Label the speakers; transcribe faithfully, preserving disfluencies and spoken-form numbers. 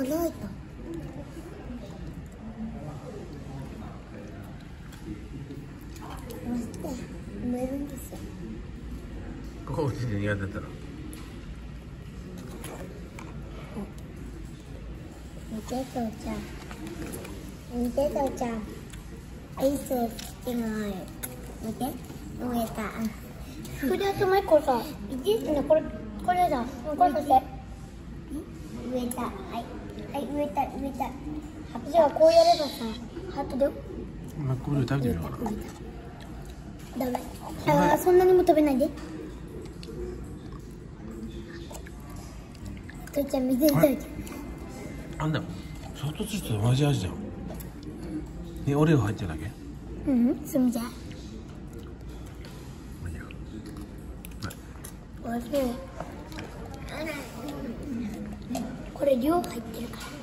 Speaker 1: この糸そして埋めるんですよ。
Speaker 2: ここ落ちて苦手だったら
Speaker 1: 見て父ちゃん見て父ちゃんアイスをしてない見て植えたこれあともう一個さいいですねこれこれだこれさして植えたはいはい植えた植えたじゃあこうやればさハートだよ
Speaker 2: マックブルー食べてみようかな
Speaker 1: ダメあそんなにも食べないで父ちゃん水に食べて
Speaker 2: あんだショートツイストと同じ味じゃんねオレオ入ってるだけ
Speaker 1: うんすみじゃ
Speaker 2: まあいいや
Speaker 1: おいしいこれ量入ってるから